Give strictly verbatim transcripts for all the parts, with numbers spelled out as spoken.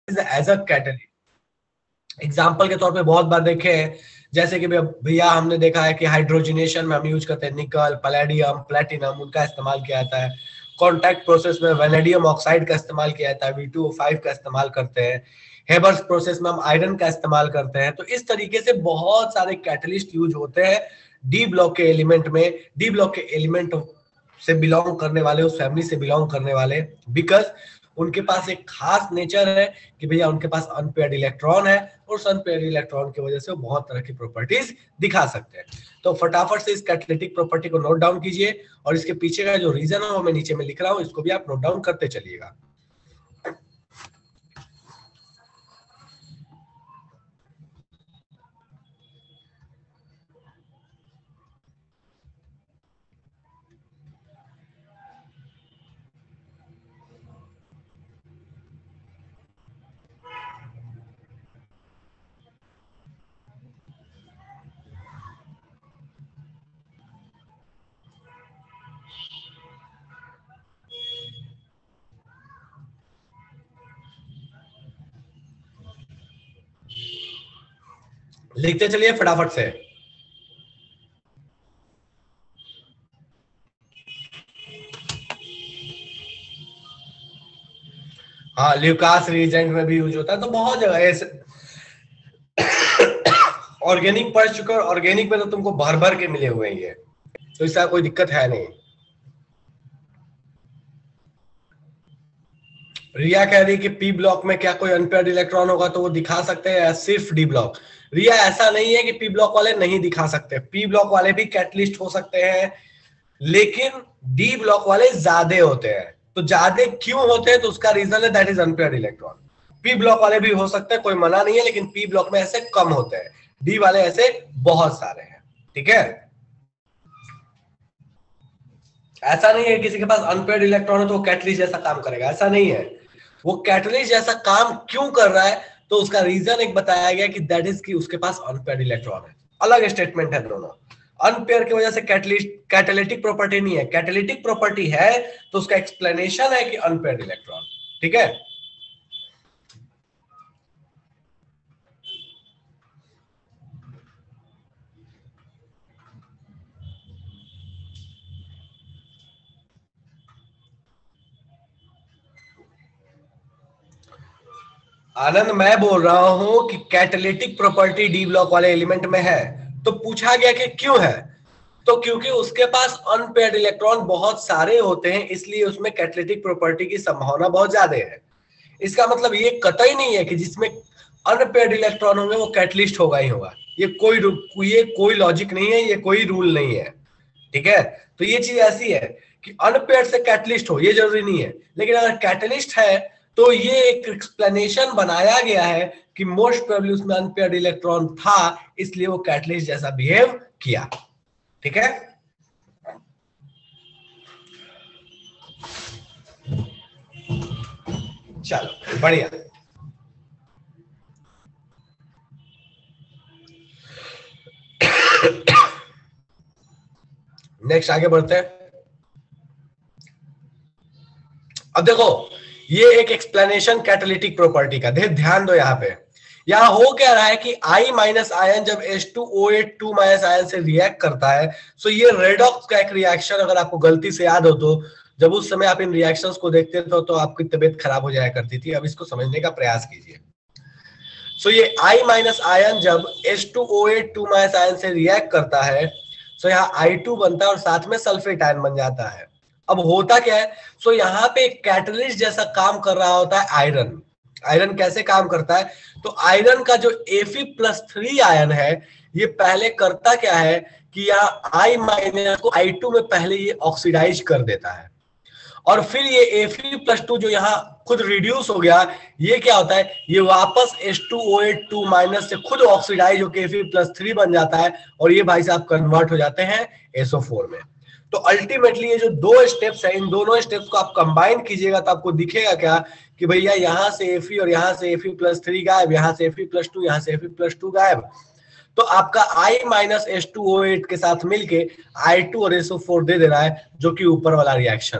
As a catalyst. Example के तौर पे बहुत बार देखे हैं, जैसे कि भैया हमने देखा है कि हाइड्रोजनेशन में हम यूज करते हैं निकल, पैलेडियम, प्लेटिनम, उनका इस्तेमाल किया जाता है। कॉन्टैक्ट प्रोसेस में वेनेडियम ऑक्साइड का इस्तेमाल किया जाता है, वी टू ओ फाइव का इस्तेमाल करते हैं। हेबर्स प्रोसेस में हम आयरन का इस्तेमाल करते हैं। तो इस तरीके से बहुत सारे कैटलिस्ट यूज होते हैं डी ब्लॉक के एलिमेंट में। डी ब्लॉक के एलिमेंट से बिलोंग करने वाले, उस फैमिली से बिलोंग करने वाले, बिकॉज उनके पास एक खास नेचर है कि भैया उनके पास अनपेयर्ड इलेक्ट्रॉन है, और उस अनपेयर्ड इलेक्ट्रॉन की वजह से वो बहुत तरह की प्रॉपर्टीज दिखा सकते हैं। तो फटाफट से इस कैटालिटिक प्रॉपर्टी को नोट डाउन कीजिए, और इसके पीछे का जो रीजन है वो मैं नीचे में लिख रहा हूं, इसको भी आप नोट डाउन करते चलिएगा। लिखते चलिए फटाफट से। हाँ, ल्यूकास रिएजेंट में भी यूज होता है, तो बहुत जगह ऐसे। ऑर्गेनिक पढ़ चुके हो, ऑर्गेनिक में तो तुमको भर भर के मिले हुए हैं ये, तो इसका कोई दिक्कत है नहीं। रिया कह रही कि पी ब्लॉक में क्या कोई अनपेयर्ड इलेक्ट्रॉन होगा तो वो दिखा सकते हैं, या सिर्फ डी ब्लॉक? रिया ऐसा नहीं है कि पी ब्लॉक वाले नहीं दिखा सकते, पी ब्लॉक वाले भी कैटलिस्ट हो सकते हैं, लेकिन डी ब्लॉक वाले ज्यादा होते हैं। तो ज्यादा क्यों होते हैं? तो उसका रीजन है that is unpaired electron. P block वाले भी हो सकते हैं, कोई मना नहीं है, लेकिन पी ब्लॉक में ऐसे कम होते हैं, डी वाले ऐसे बहुत सारे हैं। ठीक है, ऐसा नहीं है किसी के पास अनपेयर्ड इलेक्ट्रॉन है तो वो कैटलिस्ट जैसा काम करेगा, ऐसा नहीं है। वो कैटलिस्ट जैसा काम क्यों कर रहा है तो उसका रीजन एक बताया गया कि दैट इज कि उसके पास अनपेयर्ड इलेक्ट्रॉन है। अलग स्टेटमेंट है दोनों। अनपेयर की वजह से कैटलिस्ट कैटालिटिक प्रॉपर्टी नहीं है, कैटालिटिक प्रॉपर्टी है तो उसका एक्सप्लेनेशन है कि अनपेयर्ड इलेक्ट्रॉन। ठीक है, आनंद मैं बोल रहा हूं कि कैटालिटिक प्रॉपर्टी डी ब्लॉक वाले एलिमेंट में है। तो पूछा गया कि क्यों है, तो क्योंकि उसके पास अनपेयर्ड इलेक्ट्रॉन बहुत सारे होते हैं, इसलिए उसमें कैटालिटिक प्रॉपर्टी की संभावना बहुत ज्यादा है। इसका मतलब ये कतई नहीं है कि जिसमें अनपेयर्ड इलेक्ट्रॉन होंगे वो कैटलिस्ट होगा ही होगा। ये कोई ये कोई लॉजिक नहीं है, ये कोई रूल नहीं है। ठीक है, तो ये चीज ऐसी है कि अनपेयर्ड से कैटलिस्ट हो ये जरूरी नहीं है, लेकिन अगर कैटलिस्ट है तो ये एक एक्सप्लेनेशन बनाया गया है कि मोस्ट प्रोबेबली उसमें अनपेयर्ड इलेक्ट्रॉन था, इसलिए वो कैटलिस्ट जैसा बिहेव किया। ठीक है, चलो बढ़िया। नेक्स्ट आगे बढ़ते हैं। अब देखो ये एक एक्सप्लेनेशन कैटालिटिक प्रॉपर्टी का, ध्यान दो यहाँ पे। यहाँ हो क्या रहा है कि I माइनस आयन जब H two O eight two minus ion से रिएक्ट करता है, सो ये रेडॉक्स का एक रिएक्शन, अगर आपको गलती से याद हो तो जब उस समय आप इन रिएक्शंस को देखते थे तो आपकी तबीयत खराब हो जाया करती थी। अब इसको समझने का प्रयास कीजिए। सो ये I माइनस आयन जब H two O eight two minus ion से रिएक्ट करता है, सो यहाँ आई टू बनता है और साथ में सल्फेट आयन बन जाता है। अब होता क्या है, सो यहाँ पे एक कैटलिस्ट जैसा काम कर रहा होता है आयरन। आयरन कैसे काम करता है, तो आयरन का जो Fe प्लस थ्री आयन है, ये पहले करता क्या है कि यहाँ I माइनस को आई टू में पहले ये ऑक्सीडाइज कर देता है, और फिर ये Fe प्लस टू जो यहाँ खुद रिड्यूस हो गया, ये क्या होता है, ये वापस H two O eight two minus से खुद ऑक्सीडाइज होकर Fe प्लस थ्री बन जाता है, और ये भाई साहब कन्वर्ट हो जाते हैं एस ओ फोर में। तो अल्टीमेटली ये जो दो स्टेप्स है, इन दोनों स्टेप्स को आप कंबाइन कीजिएगा तो आपको दिखेगा क्या कि भैया यहाँ से Fe और यहाँ से Fe प्लस थ्री गायब, यहाँ से Fe प्लस टू, यहाँ से Fe प्लस टू गायब। तो आपका I minus H two O eight के साथ मिलके आई टू और एस ओ फोर दे दे रहा है, जो कि ऊपर वाला रिएक्शन है।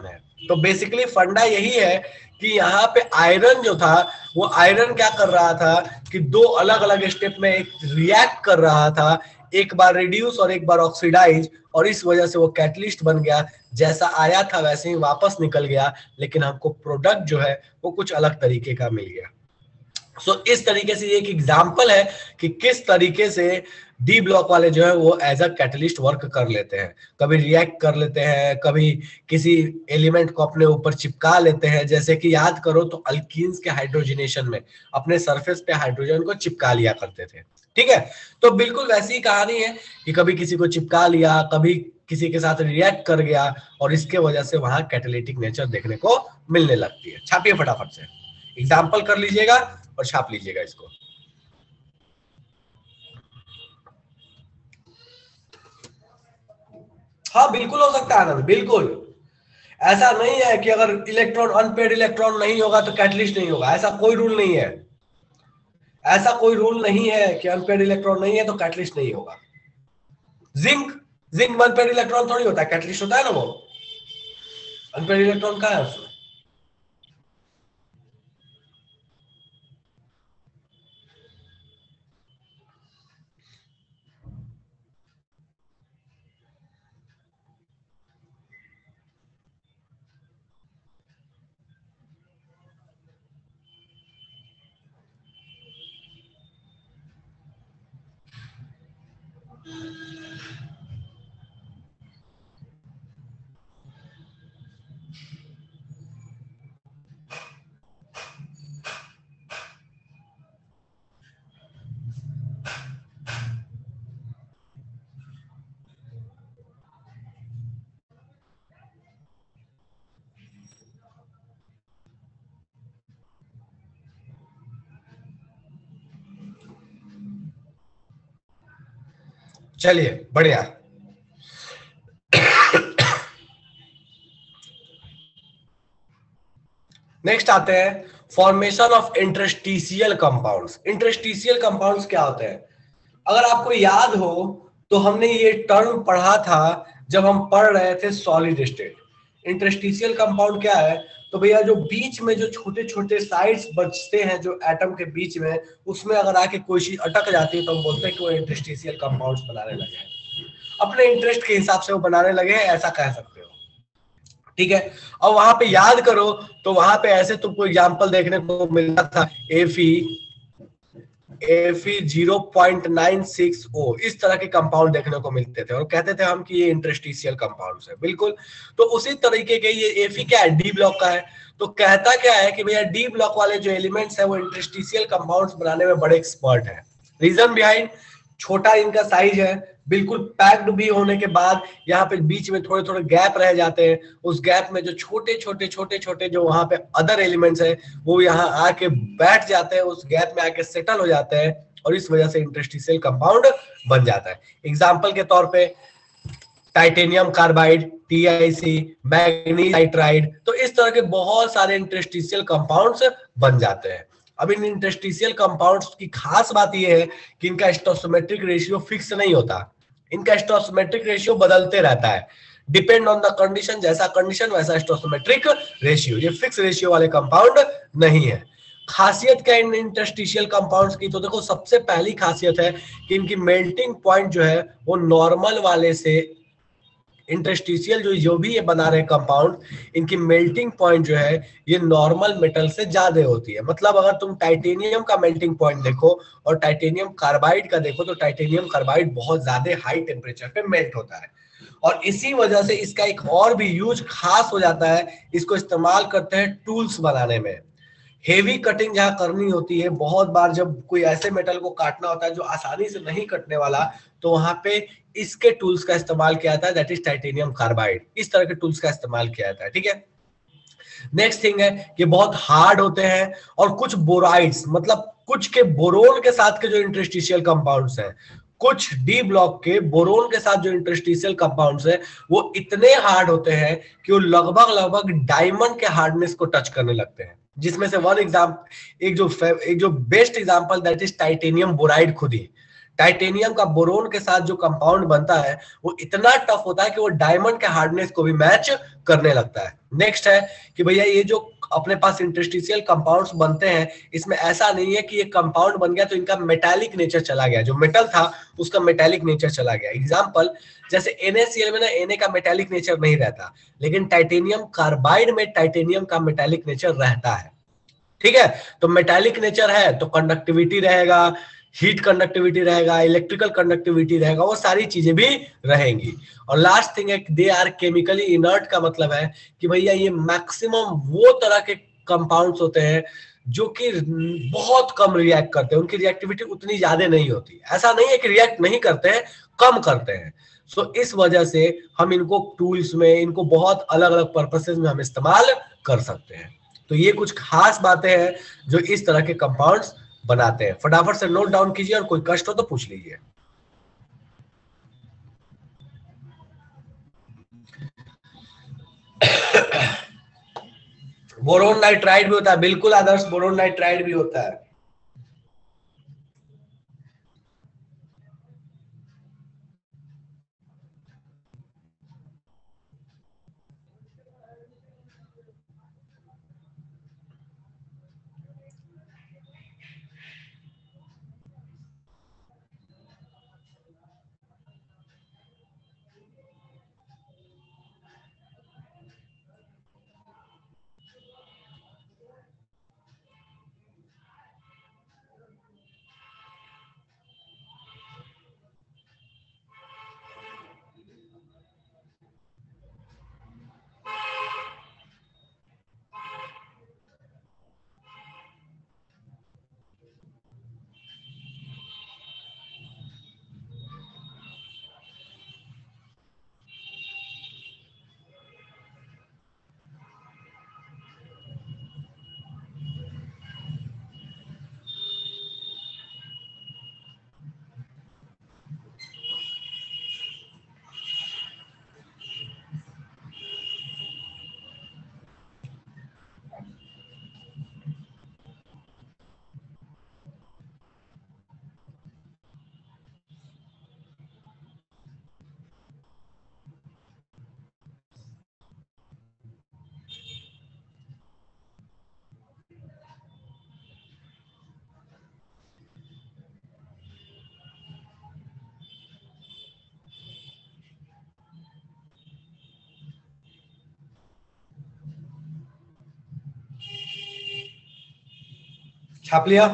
तो बेसिकली फंडा यही है कि यहाँ पे आयरन जो था वो आयरन क्या कर रहा था कि दो अलग अलग स्टेप में एक रिएक्ट कर रहा था, एक बार रिड्यूस और एक बार ऑक्सीडाइज, और इस वजह से वो कैटलिस्ट बन गया। जैसा आया था वैसे ही वापस निकल गया, लेकिन हमको प्रोडक्ट जो है वो कुछ अलग तरीके का मिल गया। सो so, इस तरीके से एक एग्जांपल है कि किस तरीके से डी ब्लॉक वाले जो है वो एज अ कैटलिस्ट वर्क कर लेते हैं। कभी रिएक्ट कर लेते हैं, कभी किसी एलिमेंट को अपने ऊपर चिपका लेते हैं। जैसे कि याद करो तो अल्कीन्स के हाइड्रोजनेशन में अपने सरफेस पे हाइड्रोजन को चिपका लिया करते थे, ठीक है। तो बिल्कुल वैसी ही कहानी है कि कभी किसी को चिपका लिया, कभी किसी के साथ रिएक्ट कर गया, और इसके वजह से वहां कैटालिटिक नेचर देखने को मिलने लगती है। छापिए फटाफट से, एग्जाम्पल कर लीजिएगा और छाप लीजिएगा इसको। हाँ बिल्कुल हो सकता है आनंद, बिल्कुल। ऐसा नहीं है कि अगर इलेक्ट्रॉन अनपेड इलेक्ट्रॉन नहीं होगा तो कैटलिस्ट नहीं होगा, ऐसा कोई रूल नहीं है। ऐसा कोई रूल नहीं है कि अनपेड इलेक्ट्रॉन नहीं है तो कैटलिस्ट नहीं होगा। जिंक जिंक अनपेड इलेक्ट्रॉन थोड़ी होता है, कैटलिस्ट होता है ना वो। अनपेड इलेक्ट्रॉन कहाँ है उसमें? चलिए बढ़िया। नेक्स्ट आते हैं formation of interstitial compounds. Interstitial compounds क्या होते हैं? अगर आपको याद हो तो हमने ये टर्म पढ़ा था जब हम पढ़ रहे थे सॉलिड स्टेट। इंटरस्टिशियल कंपाउंड क्या है? तो भैया जो बीच में जो छोटे छोटे साइड्स बचते हैं जो एटम के बीच में, उसमें अगर आके कोई चीज अटक जाती है तो हम बोलते हैं कि वो इंटरस्टिशियल कंपाउंड्स बनाने लगे हैं, अपने इंटरेस्ट के हिसाब से वो बनाने लगे हैं, ऐसा कह सकते हो, ठीक है। और वहां पे याद करो तो वहां पे ऐसे तुमको एग्जांपल देखने को मिलता था एफी एफी zero point nine six O, इस तरह के कंपाउंड देखने को मिलते थे और कहते थे हम कि ये इंटरस्टिशियल कंपाउंड्स है। बिल्कुल, तो उसी तरीके के ये एफी क्या है? डी ब्लॉक का है। तो कहता क्या है कि भैया डी ब्लॉक वाले जो एलिमेंट्स है वो इंटरस्टिशियल कंपाउंड्स बनाने में बड़े एक्सपर्ट है। रीजन बिहाइंड, छोटा इनका साइज है, बिल्कुल पैक्ड भी होने के बाद यहाँ पे बीच में थोड़े थोड़े गैप रह जाते हैं। उस गैप में जो छोटे छोटे छोटे छोटे जो वहां पे अदर एलिमेंट्स है वो यहाँ आके बैठ जाते हैं, उस गैप में आके सेटल हो जाते हैं, और इस वजह से इंटरस्टिशियल कंपाउंड बन जाता है। एग्जाम्पल के तौर पे titanium carbide, T I C, manganese nitride, तो इस तरह के बहुत सारे इंटरस्टिशियल कंपाउंड्स बन जाते हैं। अब इन इंटरस्टिशियल कंपाउंड्स की खास बात यह है कि इनका स्टोसिमेट्रिक रेशियो फिक्स नहीं होता, इनका स्टोसिमेट्रिक रेशियो बदलते रहता है, डिपेंड ऑन द कंडीशन। जैसा कंडीशन वैसा स्टोसिमेट्रिक रेशियो, ये फिक्स रेशियो वाले कंपाउंड नहीं है। खासियत क्या इन इंटरस्टिशियल कंपाउंड्स की? तो देखो सबसे पहली खासियत है कि इनकी मेल्टिंग पॉइंट जो है वो नॉर्मल वाले से, इंटरस्टिशियल जो जो भी ये बना रहे कंपाउंड, इनकी मेल्टिंग पॉइंट जो है ये नॉर्मल मेटल से ज्यादा होती है। मतलब अगर तुम टाइटेनियम का मेल्टिंग पॉइंट देखो और टाइटेनियम कार्बाइड का देखो तो टाइटेनियम कार्बाइड बहुत ज्यादा हाई टेम्परेचर पे मेल्ट होता है, और इसी वजह से इसका एक और भी यूज खास हो जाता है। इसको इस्तेमाल करते हैं टूल्स बनाने में। हेवी कटिंग जहां करनी होती है, बहुत बार जब कोई ऐसे मेटल को काटना होता है जो आसानी से नहीं कटने वाला, तो वहां पे इसके टूल्स का इस्तेमाल किया जाता है, दैट इज टाइटेनियम कार्बाइड। इस तरह के टूल्स का इस्तेमाल किया जाता है, ठीक है। नेक्स्ट थिंग है कि बहुत हार्ड होते हैं, और कुछ बोराइड्स मतलब कुछ के बोरोन के साथ के जो इंटरस्टिशियल कंपाउंड्स हैं, कुछ डी ब्लॉक के बोरोन के साथ जो इंटरस्टिशियल कंपाउंड्स है वो इतने हार्ड होते हैं कि वो लगभग लगभग डायमंड के हार्डनेस को टच करने लगते हैं। जिसमें से वन एग्जाम्पल, एक जो एक जो best example that is titanium boride खुद ही। टाइटेनियम का बोरोन के साथ जो कंपाउंड बनता है वो इतना टफ होता है कि वो डायमंड के हार्डनेस को भी मैच करने लगता है। नेक्स्ट है कि भैया ये जो अपने पास इंटरस्टिशियल कंपाउंड्स बनते हैं, इसमें ऐसा नहीं है कि ये कंपाउंड बन गया तो इनका मेटालिक नेचर चला गया, जो मेटल था उसका मेटालिक नेचर चला गया। एग्जांपल जैसे NaCl में ना Na का मेटालिक नेचर नहीं रहता, लेकिन टाइटेनियम कार्बाइड में टाइटेनियम का मेटालिक नेचर रहता है। ठीक है, तो मेटालिक नेचर है तो कंडक्टिविटी रहेगा, हीट कंडक्टिविटी रहेगा, इलेक्ट्रिकल कंडक्टिविटी रहेगा, वो सारी चीजें भी रहेंगी। और लास्ट थिंग है दे आर केमिकली इनर्ट, का मतलब है कि भैया ये मैक्सिमम वो तरह के कंपाउंड्स होते हैं जो कि बहुत कम रिएक्ट करते हैं, उनकी रिएक्टिविटी उतनी ज्यादा नहीं होती। ऐसा नहीं है कि रिएक्ट नहीं करते हैं, कम करते हैं। सो so, इस वजह से हम इनको टूल्स में, इनको बहुत अलग अलग पर्पसेस में हम इस्तेमाल कर सकते हैं। तो ये कुछ खास बातें हैं जो इस तरह के कंपाउंड्स बनाते हैं। फटाफट से नोट डाउन कीजिए और कोई कष्ट हो तो पूछ लीजिए। बोरोन नाइट्राइड भी होता है, बिल्कुल आदर्श, बोरोन नाइट्राइड भी होता है। छाप लिया?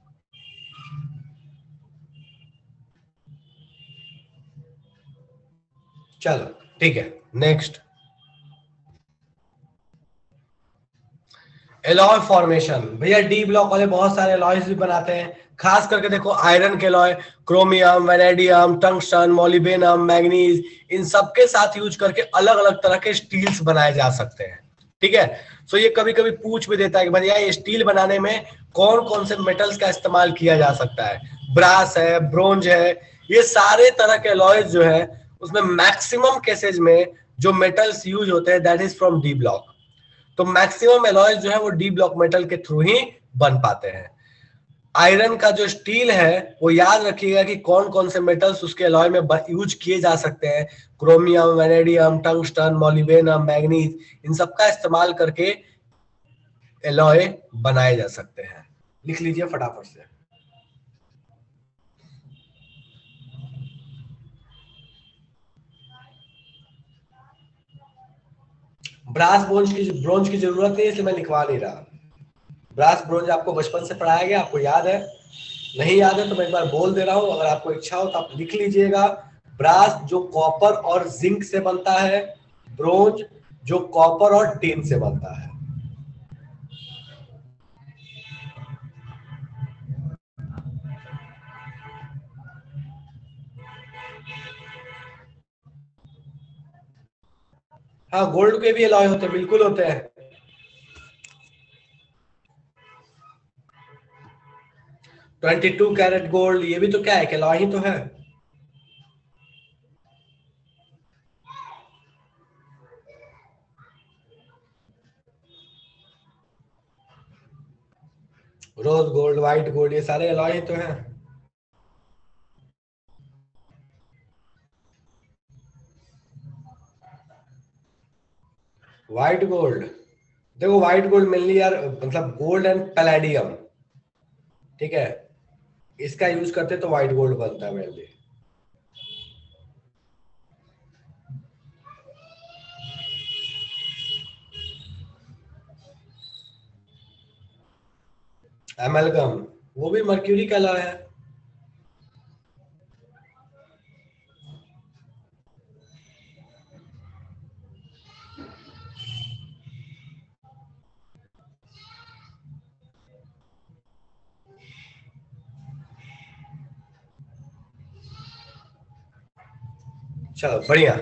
चलो ठीक है, नेक्स्ट एलॉय फॉर्मेशन। भैया डी ब्लॉक वाले बहुत सारे एलॉयज भी बनाते हैं, खास करके देखो आयरन के alloy, chromium, vanadium, tungsten, molybdenum, manganese, इन सबके साथ यूज करके अलग अलग तरह के स्टील्स बनाए जा सकते हैं। ठीक है, सो ये कभी कभी पूछ भी देता है कि भैया ये स्टील बनाने में कौन कौन से मेटल्स का इस्तेमाल किया जा सकता है। ब्रास है, ब्रोंज है, ये सारे तरह के एलॉयज जो है उसमें मैक्सिमम केसेज में जो मेटल्स यूज होते हैं that is from D block. तो मैक्सिमम एलॉयज जो है वो डी ब्लॉक मेटल के थ्रू ही बन पाते हैं। आयरन का जो स्टील है वो याद रखिएगा कि कौन कौन से मेटल्स उसके एलॉय में यूज किए जा सकते हैं। Chromium, vanadium, tungsten, molybdenum, manganese, इन सब का इस्तेमाल करके एलॉय बनाए जा सकते हैं। लिख लीजिए फटाफट से। ब्रास ब्रोंज की ब्रोंज की जरूरत नहीं है, इसलिए मैं लिखवा नहीं रहा। ब्रास ब्रोंज आपको बचपन से पढ़ाया गया, आपको याद है। नहीं याद है तो मैं एक बार बोल दे रहा हूं, अगर आपको इच्छा हो तो आप लिख लीजिएगा। ब्रास जो कॉपर और जिंक से बनता है, ब्रोंज जो कॉपर और टिन से बनता है। हाँ, गोल्ड के भी एलॉय होते हैं, बिल्कुल होते हैं। ट्वेंटी टू कैरेट गोल्ड, ये भी तो क्या है, एलॉय ही तो है। रोज गोल्ड, व्हाइट गोल्ड, ये सारे एलॉय ही तो हैं। व्हाइट गोल्ड, देखो व्हाइट गोल्ड मेनली यार मतलब गोल्ड एंड पैलेडियम, ठीक है, इसका यूज करते तो व्हाइट गोल्ड बनता है मेनली। एमलगम, वो भी मर्क्यूरी का अलॉय है। चलो बढ़िया।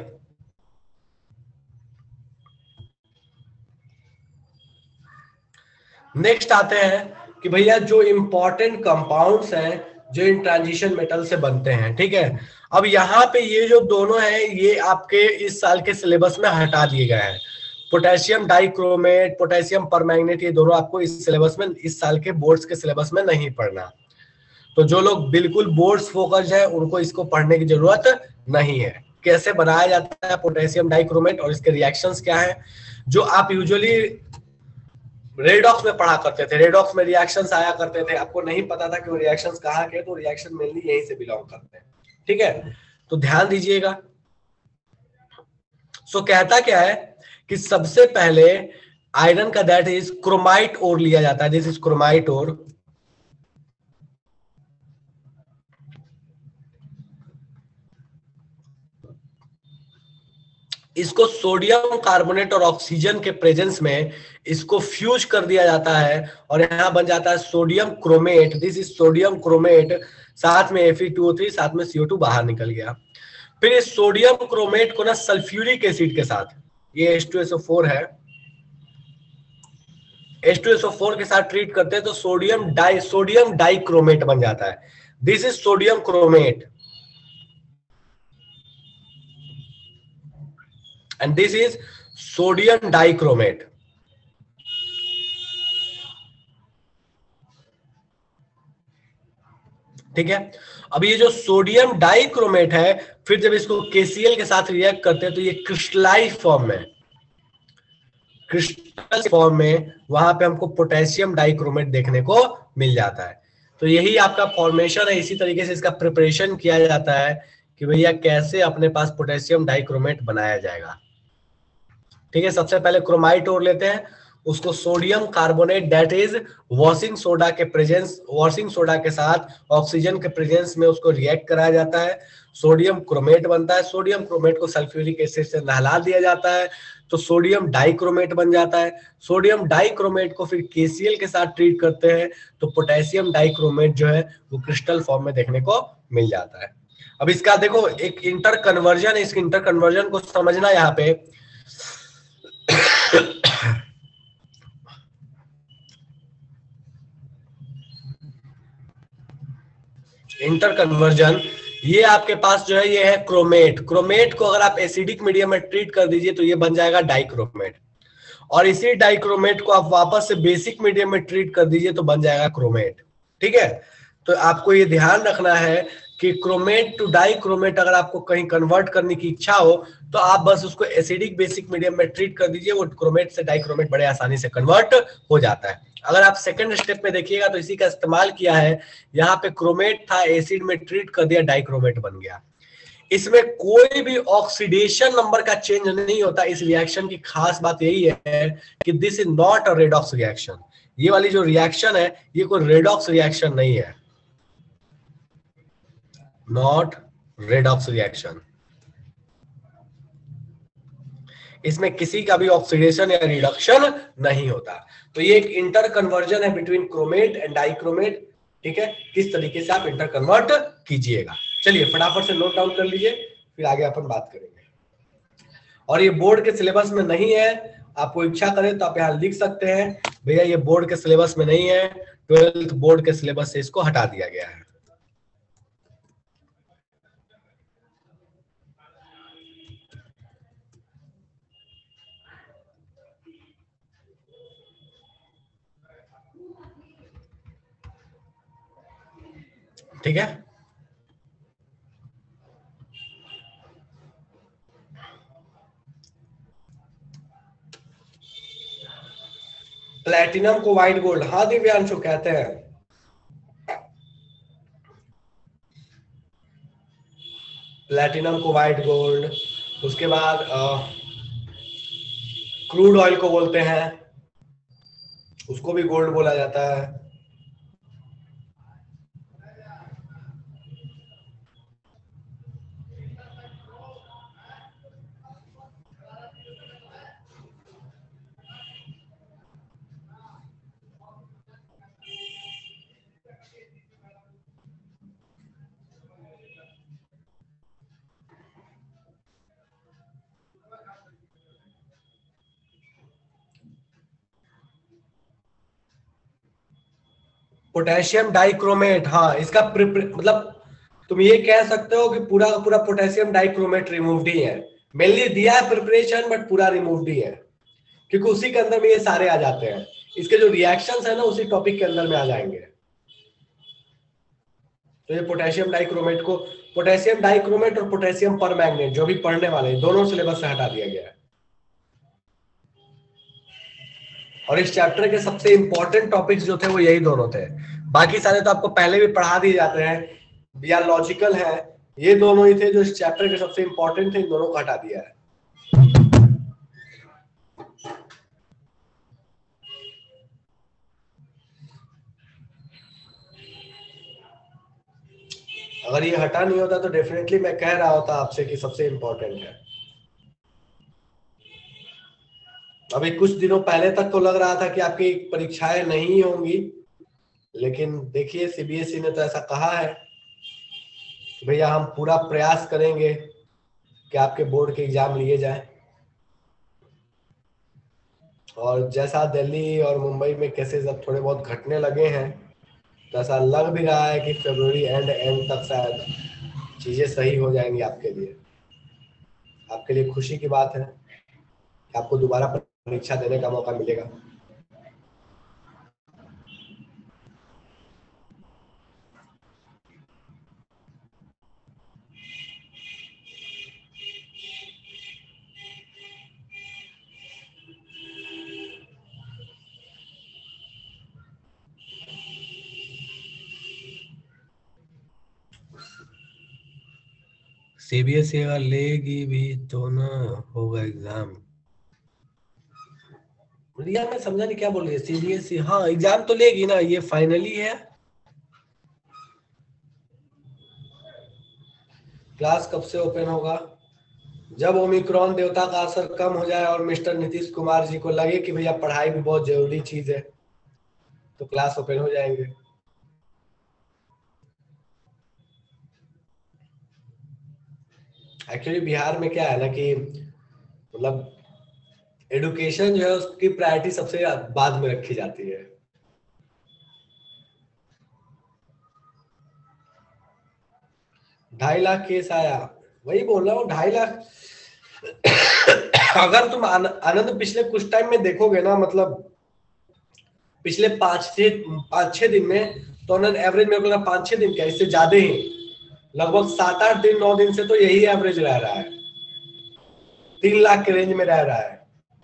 नेक्स्ट आते हैं कि भैया जो इंपॉर्टेंट कंपाउंड्स हैं जो इन ट्रांजिशन मेटल से बनते हैं, ठीक है। अब यहाँ पे ये जो दोनों हैं ये आपके इस साल के सिलेबस में हटा दिए गए हैं। पोटेशियम डाइक्रोमेट, पोटेशियम परमैंगनेट, ये दोनों आपको इस सिलेबस में, इस साल के बोर्ड्स के सिलेबस में नहीं पढ़ना। तो जो लोग बिल्कुल बोर्ड्स फोकस्ड है उनको इसको पढ़ने की जरूरत नहीं है। कैसे बनाया जाता है पोटेशियम डाइक्रोमेट और इसके रिएक्शंस क्या है, जो आप यूजुअली रेडॉक्स में पढ़ा करते थे। रेडॉक्स में रिएक्शंस आया करते थे, आपको नहीं पता था कि वो रिएक्शंस कहाँ के, तो रिएक्शन मेनली यहीं से बिलोंग करते हैं, ठीक है। तो ध्यान दीजिएगा। सो कहता क्या है कि सबसे पहले आयरन का दैट इज क्रोमाइट ओर लिया जाता है। This is chromite ore. इसको सोडियम कार्बोनेट और ऑक्सीजन के प्रेजेंस में इसको फ्यूज कर दिया जाता है और यहां बन जाता है sodium chromate. This is sodium chromate, साथ में F E two O three, साथ में सी ओ टू बाहर निकल गया। फिर इस सोडियम क्रोमेट को ना सल्फ्यूरिक एसिड के साथ, ये H two S O four है, H two S O four के साथ ट्रीट करते हैं तो सोडियम डाई सोडियम डाइक्रोमेट बन जाता है। This is sodium chromate and this is sodium dichromate. ठीक है। अब ये जो सोडियम डाइक्रोमेट है, फिर जब इसको के सी एल के साथ रिएक्ट करते हैं तो ये क्रिस्टलाइज फॉर्म में, क्रिस्टल फॉर्म में वहां पे हमको पोटेशियम डाइक्रोमेट देखने को मिल जाता है। तो यही आपका फॉर्मेशन है। इसी तरीके से इसका प्रिपरेशन किया जाता है कि भैया कैसे अपने पास पोटेशियम डाइक्रोमेट बनाया जाएगा। ठीक है, सबसे पहले क्रोमाइट ओर लेते हैं, उसको sodium carbonate that is washing soda के प्रेजेंस, वॉशिंग सोडा के साथ ऑक्सीजन के प्रेजेंस में उसको रिएक्ट कराया जाता है, सोडियम क्रोमेट बनता है। सोडियम क्रोमेट को सल्फ्यूरिक एसिड से नहला दिया जाता है तो सोडियम डाइक्रोमेट बन जाता है। सोडियम डाइक्रोमेट को फिर के सी एल के साथ ट्रीट करते हैं तो पोटेशियम डाइक्रोमेट जो है वो क्रिस्टल फॉर्म में देखने को मिल जाता है। अब इसका देखो एक इंटर कन्वर्जन, इस इंटर कन्वर्जन को समझना यहाँ पे। इंटर कन्वर्जन, ये आपके पास जो है ये है क्रोमेट। क्रोमेट को अगर आप एसिडिक मीडियम में ट्रीट कर दीजिए तो ये बन जाएगा डाइक्रोमेट, और इसी डाइक्रोमेट को आप वापस से बेसिक मीडियम में ट्रीट कर दीजिए तो बन जाएगा क्रोमेट। ठीक है, तो आपको ये ध्यान रखना है कि क्रोमेट टू डाइक्रोमेट अगर आपको कहीं कन्वर्ट करने की इच्छा हो तो आप बस उसको एसिडिक बेसिक मीडियम में ट्रीट कर दीजिए, वो क्रोमेट से डाइक्रोमेट बड़े आसानी से कन्वर्ट हो जाता है। अगर आप सेकंड स्टेप में देखिएगा तो इसी का इस्तेमाल किया है। यहाँ पे क्रोमेट था, एसिड में ट्रीट कर दिया, डाइक्रोमेट बन गया। इसमें कोई भी ऑक्सीडेशन नंबर का चेंज नहीं होता। इस रिएक्शन की खास बात यही है कि this is not a redox reaction. ये वाली जो रिएक्शन है ये कोई रेडॉक्स रिएक्शन नहीं है, नॉट रेडॉक्स रिएक्शन। इसमें किसी का भी ऑक्सीडेशन या रिडक्शन नहीं होता। तो ये एक इंटर कन्वर्जन है बिटवीन क्रोमेट एंड डाइक्रोमेट। ठीक है, किस तरीके से आप इंटर कन्वर्ट कीजिएगा, चलिए फटाफट से नोट डाउन कर लीजिए, फिर आगे अपन बात करेंगे। और ये बोर्ड के सिलेबस में नहीं है, आपको इच्छा करें तो आप यहाँ लिख सकते हैं भैया ये बोर्ड के सिलेबस में नहीं है, ट्वेल्थ बोर्ड के सिलेबस से इसको हटा दिया गया है। ठीक है, प्लेटिनम को व्हाइट गोल्ड, हाँ दिव्यांशु कहते हैं। प्लेटिनम को व्हाइट गोल्ड, उसके बाद क्रूड ऑयल को बोलते हैं, उसको भी गोल्ड बोला जाता है। पोटेशियम डाइक्रोमेट, हाँ इसका मतलब तुम ये कह सकते हो कि पूरा पूरा पोटेशियम डाइक्रोमेट रिमूव्ड ही है। मेनली दिया है प्रिपरेशन बट पूरा रिमूव्ड ही है, क्योंकि उसी के अंदर में ये सारे आ जाते हैं। इसके जो रिएक्शंस है ना उसी टॉपिक के अंदर में आ जाएंगे। तो ये पोटेशियम डाइक्रोमेट को, पोटेशियम डाइक्रोमेट और पोटेशियम परमैंगनेट जो भी पढ़ने वाले दोनों सिलेबस से हटा दिया गया है। और इस चैप्टर के सबसे इंपॉर्टेंट टॉपिक्स जो थे वो यही दोनों थे, बाकी सारे तो आपको पहले भी पढ़ा दिए जाते हैं या लॉजिकल है। ये दोनों ही थे जो इस चैप्टर के सबसे इंपॉर्टेंट थे, इन दोनों को हटा दिया है। अगर ये हटा नहीं होता तो डेफिनेटली मैं कह रहा होता आपसे कि सबसे इंपॉर्टेंट है। अभी कुछ दिनों पहले तक तो लग रहा था कि आपकी परीक्षाएं नहीं होंगी, लेकिन देखिए सीबीएसई ने तो ऐसा कहा है कि भैया हम पूरा प्रयास करेंगे कि आपके बोर्ड के एग्जाम लिए जाएं। और जैसा दिल्ली और मुंबई में केसेस अब थोड़े बहुत घटने लगे हैं, तो ऐसा लग भी रहा है कि फरवरी एंड एंड तक शायद चीजें सही हो जाएंगी आपके लिए। आपके लिए खुशी की बात है कि आपको दोबारा परीक्षा देने का मौका मिलेगा। सीबीएसई अगर लेगी भी तो ना होगा एग्जाम। रिया मैं समझा नहीं क्या बोल रही है। सीबीएसई हाँ एग्जाम तो लेगी ना, ये फाइनली है। क्लास कब से ओपन होगा? जब ओमिक्रॉन देवता का असर कम हो जाए और मिस्टर नीतीश कुमार जी को लगे कि भैया पढ़ाई भी बहुत जरूरी चीज है, तो क्लास ओपन हो जाएंगे। एक्चुअली बिहार में क्या है ना कि मतलब एडुकेशन जो है उसकी प्रायोरिटी सबसे बाद में रखी जाती है। ढाई लाख केस आया, वही बोल रहा हूँ ढाई लाख। अगर तुम आनंद पिछले कुछ टाइम में देखोगे ना, मतलब पिछले पांच से पांच छह दिन में, तो एवरेज मेरे को पांच छह दिन क्या इससे ज्यादा ही, लगभग सात आठ दिन नौ दिन से तो यही एवरेज रह रहा है, तीन लाख के रेंज में रह रहा है।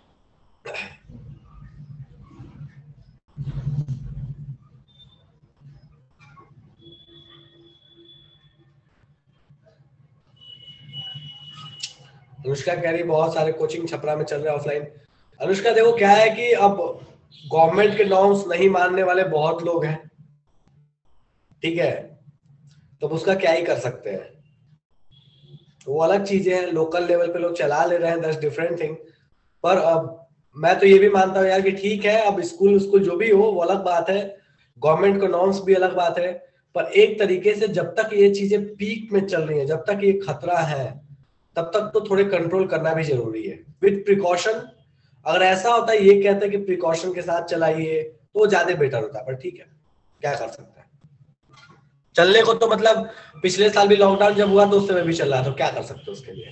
अनुष्का कह रही बहुत सारे कोचिंग छपरा में चल रहे हैं ऑफलाइन। अनुष्का देखो क्या है कि अब गवर्नमेंट के नॉर्म्स नहीं मानने वाले बहुत लोग हैं, ठीक है, तो उसका क्या ही कर सकते हैं, वो अलग चीजें हैं। लोकल लेवल पे लोग चला ले रहे हैं, दैट्स डिफरेंट थिंग। पर अब मैं तो ये भी मानता हूँ यार कि ठीक है, अब स्कूल स्कूल जो भी हो वो अलग बात है, गवर्नमेंट के नॉर्म्स भी अलग बात है, पर एक तरीके से जब तक ये चीजें पीक में चल रही है, जब तक ये खतरा है, तब तक तो थोड़े कंट्रोल करना भी जरूरी है विद प्रिकॉशन। अगर ऐसा होता है ये कहते हैं कि प्रिकॉशन के साथ चलाइए तो ज्यादा बेटर होता है, पर ठीक है क्या कर सकते हैं। चलने को तो मतलब पिछले साल भी लॉकडाउन जब हुआ तो उस समय भी चल रहा था, तो क्या कर सकते हो उसके लिए।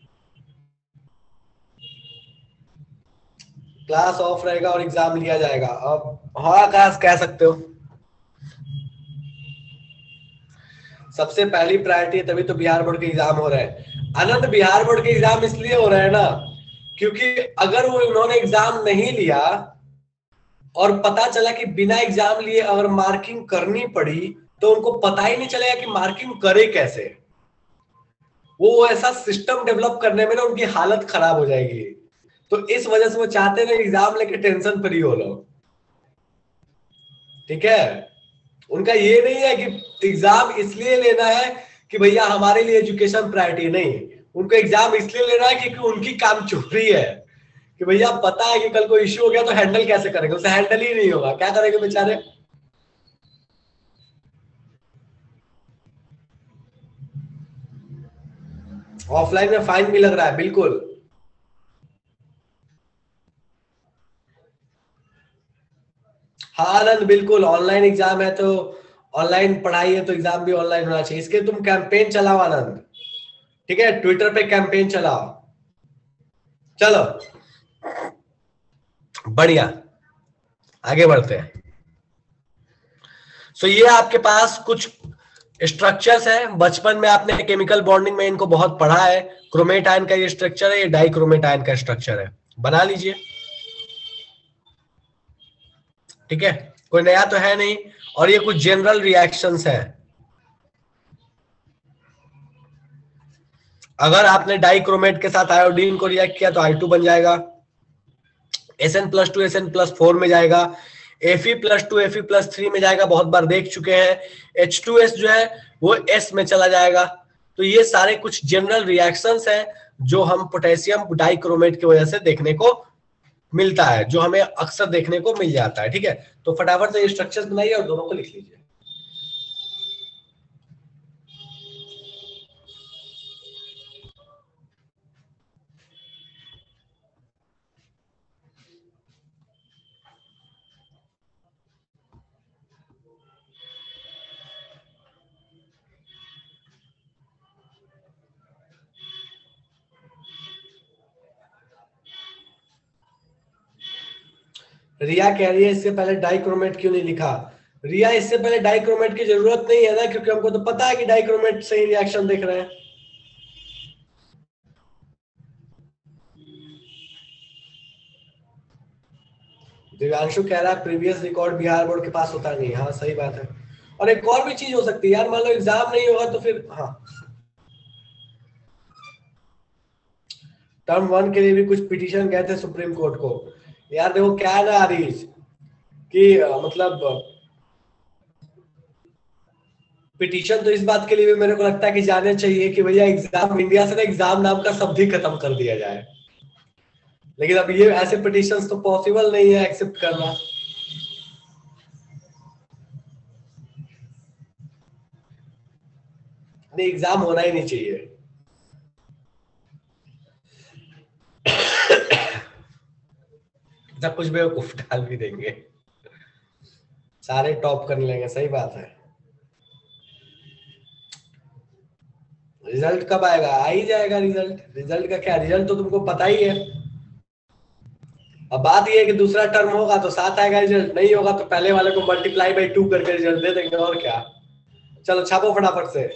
क्लास ऑफ रहेगा और एग्जाम लिया जाएगा। अब हाँ क्लास कह सकते हो, सबसे पहली प्रायोरिटी है, तभी तो बिहार बोर्ड के एग्जाम हो रहे हैं। आनंद बिहार बोर्ड के एग्जाम इसलिए हो रहे हैं ना क्योंकि अगर वो उन्होंने एग्जाम नहीं लिया और पता चला कि बिना एग्जाम लिए अगर मार्किंग करनी पड़ी तो उनको पता ही नहीं चलेगा कि मार्किंग करे कैसे। वो ऐसा सिस्टम डेवलप करने में ना उनकी हालत खराब हो जाएगी। तो इस वजह से वो चाहते हैं एग्जाम लेके टेंशन फ्री हो लो। ठीक है, उनका ये नहीं है कि एग्जाम इसलिए लेना है कि भैया हमारे लिए एजुकेशन प्रायोरिटी, नहीं, उनको एग्जाम इसलिए लेना है क्योंकि उनकी काम चोरी है कि भैया पता है कि कल को इश्यू हो गया तो हैंडल कैसे करेंगे, उसे हैंडल ही नहीं होगा, क्या करेंगे बेचारे। ऑफलाइन में फाइन भी लग रहा है, बिल्कुल। हाँ आनंद, बिल्कुल, ऑनलाइन एग्जाम है तो ऑनलाइन पढ़ाई है तो एग्जाम भी ऑनलाइन होना चाहिए। इसके तुम कैंपेन चलाओ आनंद, ठीक है, ट्विटर पे कैंपेन चलाओ। चलो बढ़िया, आगे बढ़ते हैं। सो so, ये आपके पास कुछ स्ट्रक्चर्स है, बचपन में आपने केमिकल बॉन्डिंग में इनको बहुत पढ़ा है। क्रोमेट आयन का ये स्ट्रक्चर है, ये डाई क्रोमेट आयन का स्ट्रक्चर है, बना लीजिए। ठीक है, कोई नया तो है नहीं। और ये कुछ जनरल रिएक्शंस है। अगर आपने डाइक्रोमेट के साथ आयोडीन को रिएक्ट किया तो आई टू बन जाएगा, S N plus two S N plus four में जाएगा, F E plus two F E plus three में जाएगा, बहुत बार देख चुके हैं। एच टू एस जो है वो एस में चला जाएगा। तो ये सारे कुछ जनरल रिएक्शंस हैं जो हम पोटेशियम डाइक्रोमेट की वजह से देखने को मिलता है, जो हमें अक्सर देखने को मिल जाता है। ठीक है, तो फटाफट से ये स्ट्रक्चर्स बनाइए और दोनों को लिख लीजिए। रिया कह रही है इससे पहले डाइक्रोमेट क्यों नहीं लिखा। रिया, इससे पहले डाइक्रोमेट की जरूरत नहीं है ना, क्योंकि हमको तो पता है कि डाइक्रोमेट से ही रिएक्शन देख रहे हैं। दिव्यांशु कह रहा है प्रीवियस रिकॉर्ड बिहार बोर्ड के पास होता नहीं। हाँ सही बात है। और एक और भी चीज हो सकती है यार, मान लो एग्जाम नहीं होगा तो फिर, हाँ, टर्म वन के लिए भी कुछ पिटीशन गए थे सुप्रीम कोर्ट को। यार देखो क्या है ना आरीज, कि मतलब पिटीशन तो इस बात के लिए भी मेरे को लगता है कि जाने चाहिए कि भैया एग्जाम, इंडिया से ना एग्जाम नाम का शब्द ही खत्म कर दिया जाए। लेकिन अब ये ऐसे पिटीशंस तो पॉसिबल नहीं है एक्सेप्ट करना। नहीं, एग्जाम होना ही नहीं चाहिए। सब कुछ बेवकूफ डाल भी देंगे, सारे टॉप कर लेंगे, सही बात है। रिजल्ट कब आएगा? आ ही जाएगा रिजल्ट। रिजल्ट का क्या, रिजल्ट तो तुमको पता ही है। अब बात ये है कि दूसरा टर्म होगा तो साथ आएगा रिजल्ट, नहीं होगा तो पहले वाले को मल्टीप्लाई बाई टू करके रिजल्ट दे देंगे, और क्या। चलो छापो फटाफट से।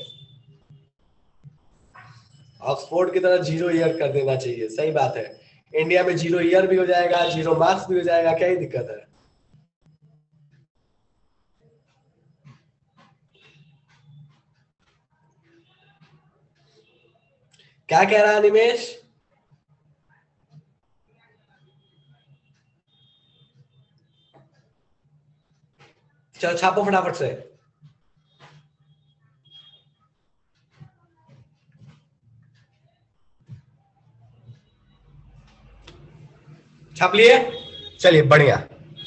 ऑक्सफोर्ड की तरह जीरो ईयर कर देना चाहिए, सही बात है। इंडिया में जीरो ईयर भी हो जाएगा, जीरो मार्क्स भी हो जाएगा, क्या ही दिक्कत है। क्या कह रहा है निमेश? चलो छापो फटाफट से। छाप लिए? चलिए बढ़िया।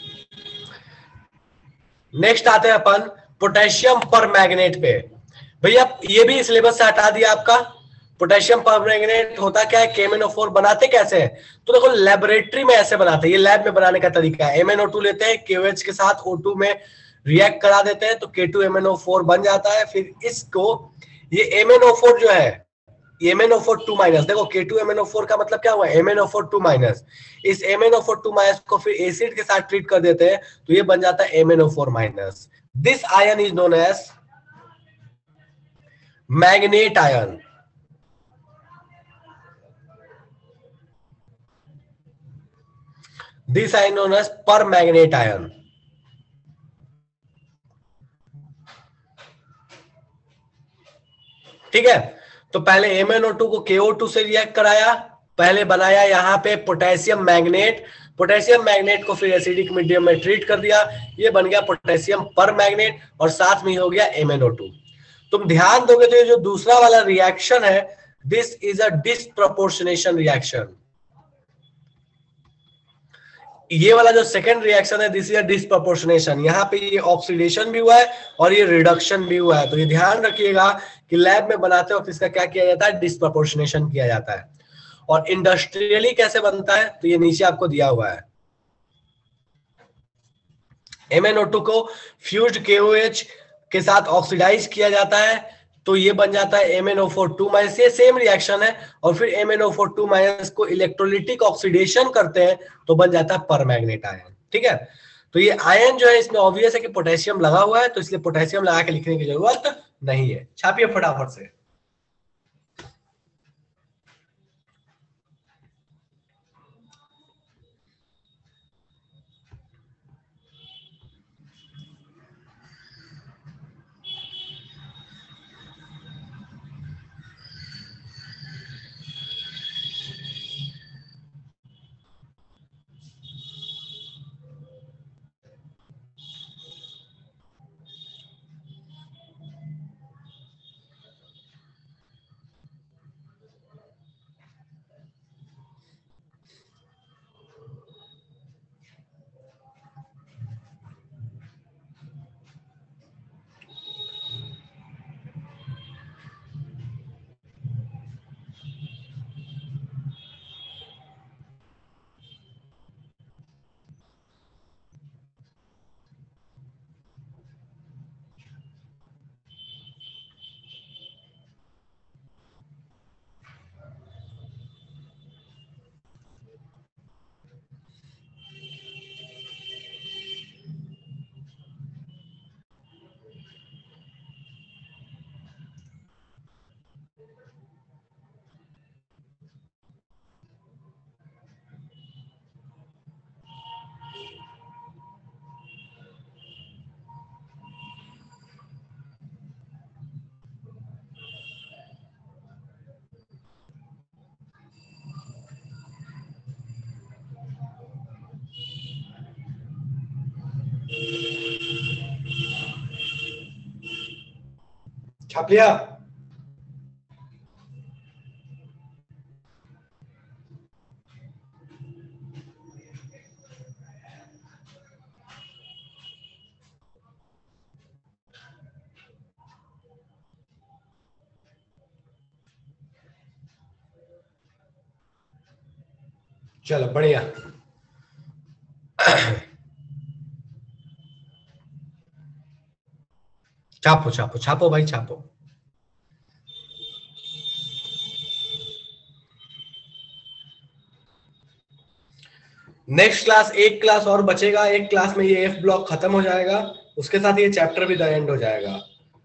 नेक्स्ट आते हैं अपन पोटेशियम पर मैग्नेट पे। भैया ये भी सिलेबस से हटा दिया आपका। पोटेशियम पर मैग्नेट होता क्या है, के एम एन ओ फोर बनाते कैसे हैं? तो देखो लेबोरेटरी में ऐसे बनाते हैं, ये लैब में बनाने का तरीका है। एम एन ओ टू लेते हैं, के ओ एच के साथ ओ टू में रिएक्ट करा देते हैं तो K two M N O four बन जाता है। फिर इसको, ये एम एन ओ फोर जो है, M N O four two minus, देखो K two M N O four का मतलब क्या हुआ, M N O four two minus. इस M N O four two minus को फिर एसिड के साथ ट्रीट कर देते हैं तो ये बन जाता है M N O four minus. This ion is known as manganate ion. This ion known as permanganate ion. ठीक है, तो पहले एम एन ओ टू को के ओ टू से रिएक्ट कराया, पहले बनाया यहां पे पोटेशियम मैग्नेट, पोटेशियम मैग्नेट को फिर एसिडिक मीडियम में ट्रीट कर दिया, ये बन गया पोटेशियम पर मैग्नेट और साथ में हो गया एम एन ओ टू। तुम ध्यान दोगे तो ये जो दूसरा वाला रिएक्शन है, this is a disproportionation reaction. ये वाला जो सेकंड रिएक्शन है, दिस इज अ डिस्प्रपोर्शनेशन। यहाँ पे ये ऑक्सीडेशन भी हुआ है और ये रिडक्शन भी हुआ है, तो ये ध्यान रखिएगा कि लैब में बनाते वक्त इसका क्या किया जाता है, डिस्प्रपोर्शनेशन किया जाता है। और इंडस्ट्रियली कैसे बनता है, तो ये नीचे आपको दिया हुआ है। एम एन ओ टू को फ्यूज्ड के ओ एच के साथ ऑक्सीडाइज किया जाता है, तो ये बन जाता है M N O four two minus, ये सेम रिएक्शन है। और फिर M N O four two minus को इलेक्ट्रोलिटिक ऑक्सीडेशन करते हैं तो बन जाता है परमैग्नेट आयन। ठीक है, तो ये आयन जो है इसमें ऑब्वियस है कि पोटेशियम लगा हुआ है, तो इसलिए पोटेशियम लगा के लिखने की जरूरत नहीं है। छापिए फटाफट से। छाप लिया? चलो बढ़िया। छापो छापो छापो भाई छापो। नेक्स्ट क्लास, एक क्लास और बचेगा, एक क्लास में ये एफ ब्लॉक खत्म हो जाएगा, उसके साथ ये चैप्टर भी द एंड हो जाएगा।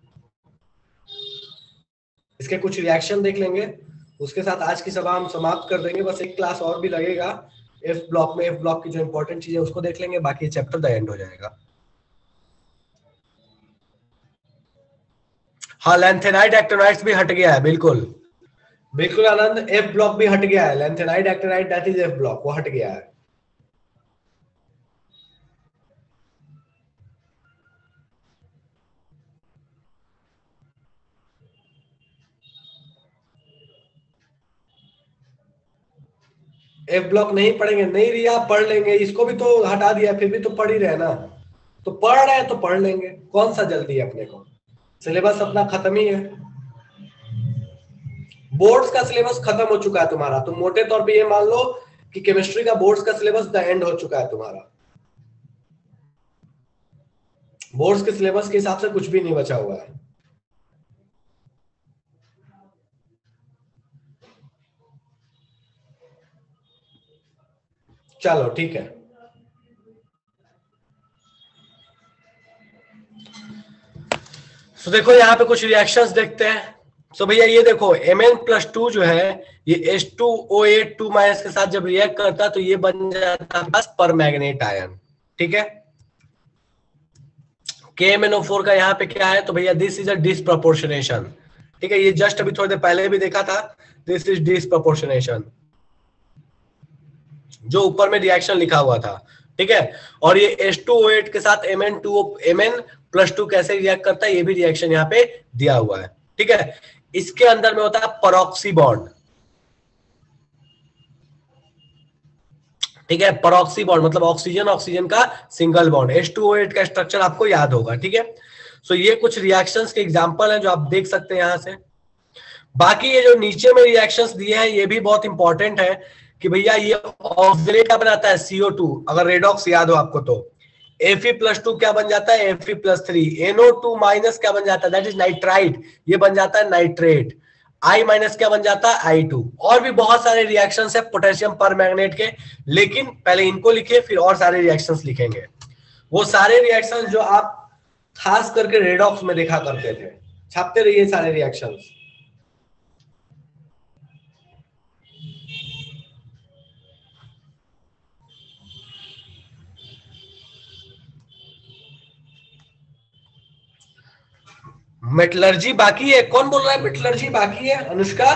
इसके कुछ रिएक्शन देख लेंगे, उसके साथ आज की सभा हम समाप्त कर देंगे। बस एक क्लास और भी लगेगा एफ ब्लॉक में, एफ ब्लॉक की जो इंपॉर्टेंट चीज है उसको देख लेंगे, बाकी चैप्टर द एंड हो जाएगा। हाँ, लैंथेनाइड एक्टिनाइड्स भी हट गया है, बिल्कुल बिल्कुल आनंद, एफ ब्लॉक भी हट गया है। Lanthanide actinide that is F block, वो हट गया है। एफ ब्लॉक नहीं पढ़ेंगे? नहीं रिया, पढ़ लेंगे, इसको भी तो हटा दिया, फिर भी तो पढ़ ही रहे ना, तो पढ़ रहे हैं तो पढ़ लेंगे, कौन सा जल्दी है अपने को, सिलेबस अपना खत्म ही है। बोर्ड्स का सिलेबस खत्म हो चुका है तुम्हारा, तुम मोटे तौर पे ये मान लो कि केमिस्ट्री का बोर्ड्स का सिलेबस द एंड हो चुका है तुम्हारा। बोर्ड्स के सिलेबस के हिसाब से कुछ भी नहीं बचा हुआ है। चलो ठीक है, तो देखो यहाँ पे कुछ रिएक्शंस देखते हैं। सो भैया ये देखो एम एन प्लस टू जो है ये H two O eight two minus के साथ जब रिएक्ट करता है तो ये बन जाता है पर मैग्नेट आयन, ठीक है। के एम एन ओ फोर का यहाँ पे क्या है, तो भैया दिस इज अ डिसप्रपोर्शनेशन, ठीक है। ये जस्ट अभी थोड़ी देर पहले भी देखा था, दिस इज डिसप्रपोर्शनेशन, जो ऊपर में रिएक्शन लिखा हुआ था, ठीक है। और ये एच टू ओ एट के साथ M N two M N plus two कैसे रिएक्ट करता है ये भी रिएक्शन यहाँ पे दिया हुआ है, ठीक है। इसके अंदर में होता है परॉक्सी बॉन्ड, ठीक है। परॉक्सी बॉन्ड मतलब ऑक्सीजन ऑक्सीजन का single bond, H two O eight का स्ट्रक्चर आपको याद होगा, ठीक है। सो ये कुछ रिएक्शंस के एग्जांपल हैं जो आप देख सकते हैं यहां से। बाकी ये जो नीचे में रिएक्शंस दिए हैं ये भी बहुत इंपॉर्टेंट है कि भैया ये ऑक्सीलेट क्या बनाता है, सी ओ टू, अगर रेडॉक्स याद हो आपको तो Fe प्लस टू क्या बन जाता है, Fe plus three, N O two minus क्या बन जाता है, दैट इज नाइट्राइट, ये बन जाता है नाइट्रेट, I माइनस क्या बन जाता है, आई टू। और भी बहुत सारे रिएक्शंस है पोटेशियम पर मैग्नेट के, लेकिन पहले इनको लिखिए फिर और सारे रिएक्शंस लिखेंगे। वो सारे रिएक्शंस जो आप खास करके रेडॉक्स में देखा करते थे, छापते रहिए सारे रिएक्शंस। मेटलर्जी बाकी है, कौन बोल रहा है मेटलर्जी बाकी है, अनुष्का?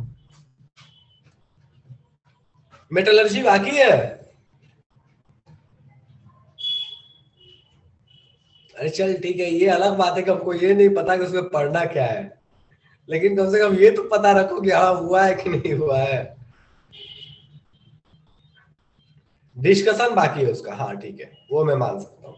मेटलर्जी बाकी है? अरे चल ठीक है, ये अलग बात है कि हमको ये नहीं पता कि उसमें पढ़ना क्या है, लेकिन कम से कम ये तो पता रखो कि हाँ हुआ है कि नहीं हुआ है। डिस्कशन बाकी है उसका, हाँ ठीक है, वो मैं मान सकता हूँ।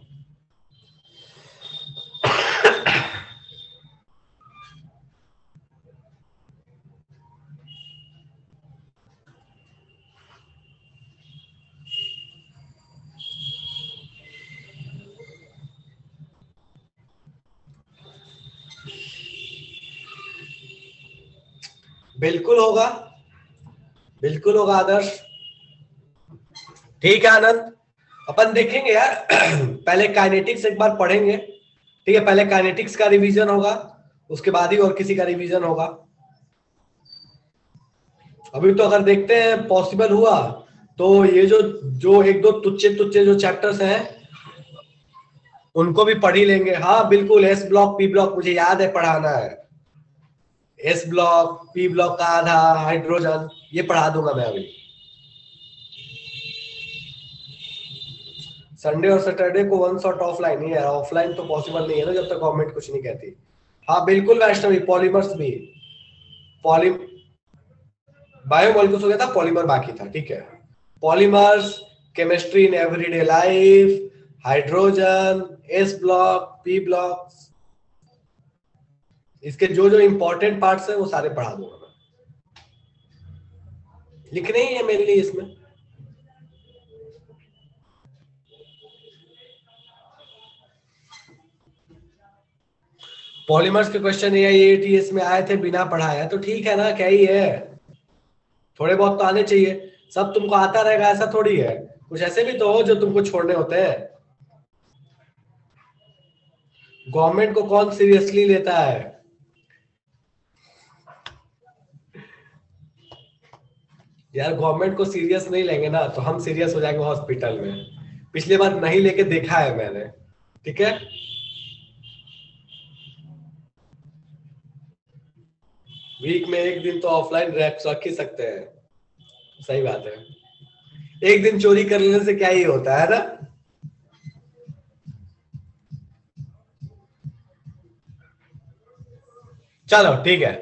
बिल्कुल होगा, बिल्कुल होगा आदर्श, ठीक है आनंद। अपन देखेंगे यार पहले काइनेटिक्स एक बार पढ़ेंगे, ठीक है। पहले काइनेटिक्स का रिवीजन होगा, उसके बाद ही और किसी का रिवीजन होगा। अभी तो अगर देखते हैं पॉसिबल हुआ तो ये जो जो एक दो तुच्चे तुच्चे जो चैप्टर्स हैं उनको भी पढ़ ही लेंगे। हाँ बिल्कुल, एस ब्लॉक पी ब्लॉक मुझे याद है पढ़ाना है, एस ब्लॉक पी ब्लॉक का आधा हाइड्रोजन ये पढ़ा दूंगा मैं अभी। संडे और सैटरडे को वन शॉट ऑफलाइन ही है, ऑफलाइन तो पॉसिबल नहीं है ना जब तक गवर्नमेंट कुछ नहीं कहती। हाँ बिल्कुल वैष्णवी, पॉलीमर्स भी, पॉली बायोमोलिक्यूल्स हो गया था, पॉलीमर बाकी था, ठीक है। Polymers, chemistry in everyday life, hydrogen, S block, P block, इसके जो जो इंपॉर्टेंट पार्ट्स हैं वो सारे पढ़ा दूंगा मैं, लिखने ही है मेरे लिए इसमें। पॉलीमर्स के क्वेश्चन एआईएटीएस में आए थे बिना पढ़ाया, तो ठीक है ना, क्या ही है, थोड़े बहुत तो आने चाहिए। सब तुमको आता रहेगा ऐसा थोड़ी है, कुछ ऐसे भी तो हो जो तुमको छोड़ने होते हैं। गवर्नमेंट को कौन सीरियसली लेता है? यार गवर्नमेंट को सीरियस नहीं लेंगे ना तो हम सीरियस हो जाएंगे हॉस्पिटल में। पिछली बार नहीं लेके देखा है मैंने, ठीक है। वीक में एक दिन तो ऑफलाइन रख ही सकते हैं, सही बात है। एक दिन चोरी कर लेने से क्या ही होता है ना। चलो ठीक है,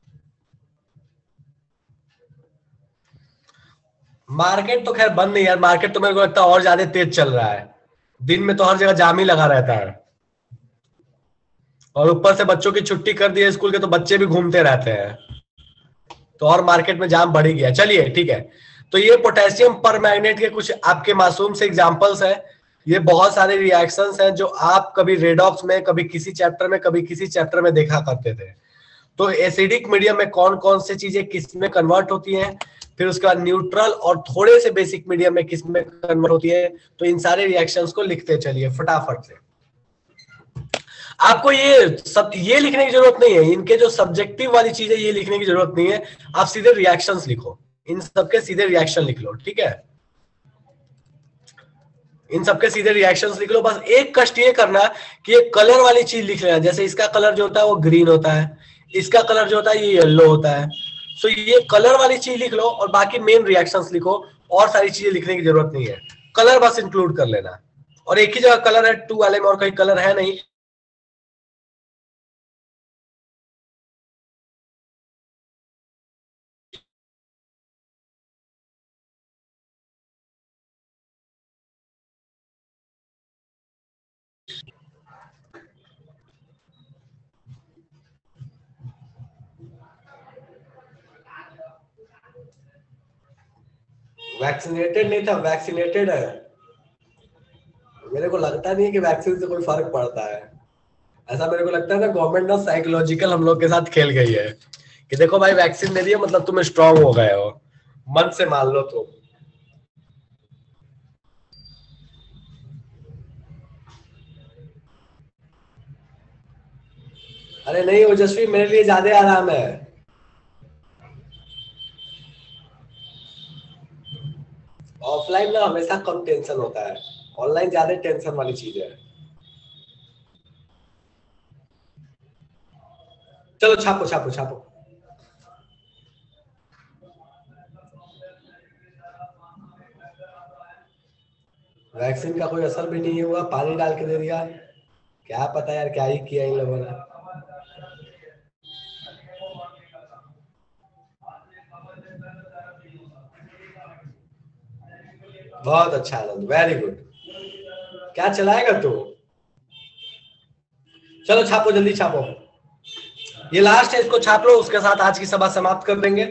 मार्केट तो खैर बंद नहीं यार, मार्केट तो मेरे को लगता है और ज्यादा तेज चल रहा है, दिन में तो हर जगह जाम ही लगा रहता है, और ऊपर से बच्चों की छुट्टी कर दी है स्कूल के तो बच्चे भी घूमते रहते हैं, तो और मार्केट में जाम बढ़ ही गया। चलिए ठीक है, तो ये पोटेशियम पर मैग्नेट के कुछ आपके मासूम से एग्जांपल्स हैं। ये बहुत सारे रिएक्शंस हैं जो आप कभी रेडॉक्स में, कभी किसी चैप्टर में, कभी किसी चैप्टर में देखा करते थे। तो एसिडिक मीडियम में कौन कौन से चीजें किस में कन्वर्ट होती हैं, फिर उसके बाद न्यूट्रल और थोड़े से बेसिक मीडियम में किस में कन्वर्ट होती है, तो इन सारे रिएक्शंस को लिखते चलिए फटाफट से। आपको ये सब ये लिखने की जरूरत नहीं है, इनके जो सब्जेक्टिव वाली चीज है ये लिखने की जरूरत नहीं है, आप सीधे रिएक्शंस लिखो, इन सबके सीधे रिएक्शन लिख लो, ठीक है, इन सबके सीधे रिएक्शंस लिख लो। बस एक कष्ट ये करना कि ये कलर वाली चीज लिख लेना, जैसे इसका कलर जो होता है वो ग्रीन होता है, इसका कलर जो होता है ये येलो होता है, सो ये कलर वाली चीज लिख लो और बाकी मेन रिएक्शंस लिखो, और सारी चीजें लिखने की जरूरत नहीं है, कलर बस इंक्लूड कर लेना। और एक ही जगह कलर है टू वाले में, और कहीं कलर है नहीं। वैक्सीनेटेड नहीं था, वैक्सीनेटेड है। मेरे को लगता नहीं है कि वैक्सीन से कोई फर्क पड़ता है, ऐसा मेरे को लगता है ना, गवर्नमेंट ना साइकोलॉजिकल हम लोग के साथ खेल गई है कि देखो भाई वैक्सीन दे दिया मतलब तुम स्ट्रांग हो गए हो, मन से मान लो तुम। अरे नहीं ओजस्वी, मेरे लिए ज्यादा आराम है। ऑफलाइन ना हमेशा कम टेंशन होता है, ऑनलाइन ज्यादा टेंशन वाली चीज है। चलो छापो छापो छापो। वैक्सीन का कोई असर भी नहीं हुआ, पानी डाल के दे दिया, क्या पता यार क्या ही किया इन लोगों ने। बहुत अच्छा आनंद, वेरी गुड। क्या चलाएगा तू? चलो छापो, जल्दी छापो, ये लास्ट है, इसको छाप लो, उसके साथ आज की सभा समाप्त कर देंगे।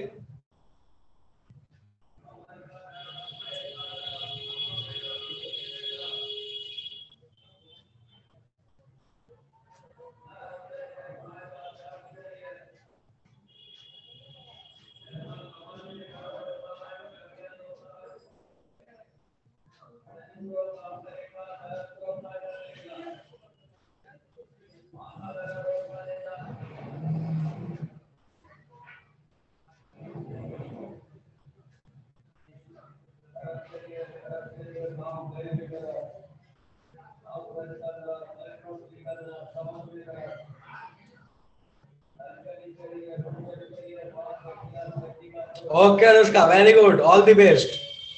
Okay Anushka, very good, all the best.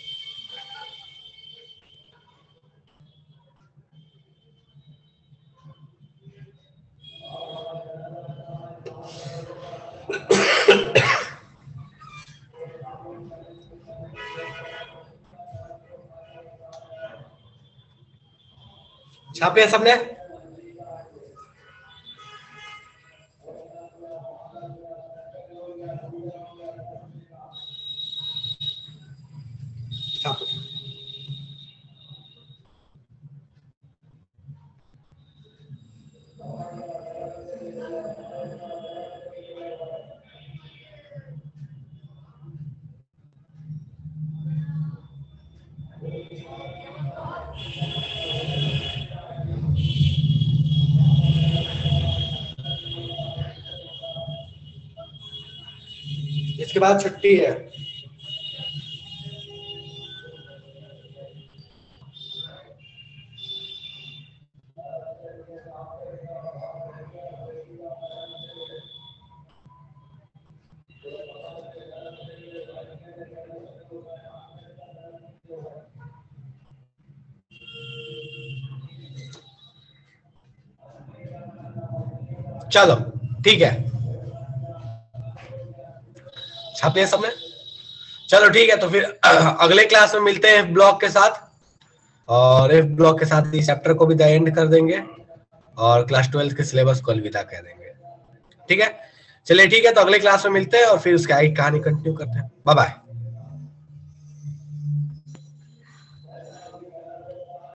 छापे सबने? छापो। इसके बाद छुट्टी है। चलो ठीक है, छापिए सबने। चलो ठीक है, तो फिर अगले क्लास में मिलते हैं एफ ब्लॉक के साथ, और एफ ब्लॉक के साथ इस चैप्टर को भी द एंड कर देंगे, और क्लास ट्वेल्थ के सिलेबस को अलविदा कह देंगे। ठीक है, चलिए ठीक है, तो अगले क्लास में मिलते हैं और फिर उसकी आगे कहानी कंटिन्यू करते हैं। Bye bye.